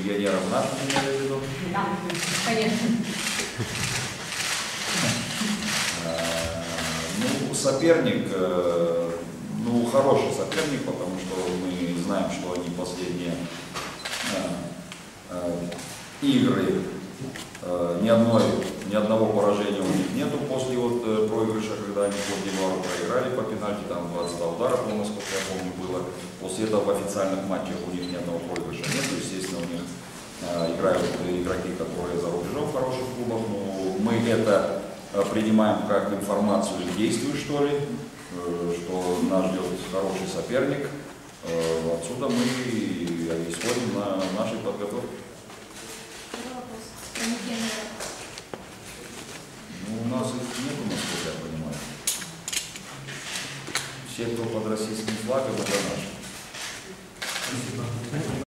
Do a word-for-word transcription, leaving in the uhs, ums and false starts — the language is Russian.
легионером нашим имели в виду? Да, конечно. Ну, соперник, ну, хороший соперник, потому что мы знаем, что они последние игры, ни, одной, ни одного поражения у них нету после вот проигрыша, когда они Кот-д'Ивуару проиграли по пенальти, там двадцать два удара, по-моему, сколько я помню, было. После этого в официальных матчах у них ни одного проигрыша нету, естественно, у них играют игроки, которые за рубежом в хороших клубах, но мы это принимаем как информацию действий, что ли, что нас ждет хороший соперник. Отсюда мы исходим на нашей подготовке. Ну, у нас их нету, насколько я понимаю. Все, кто под российским флагом, это наши.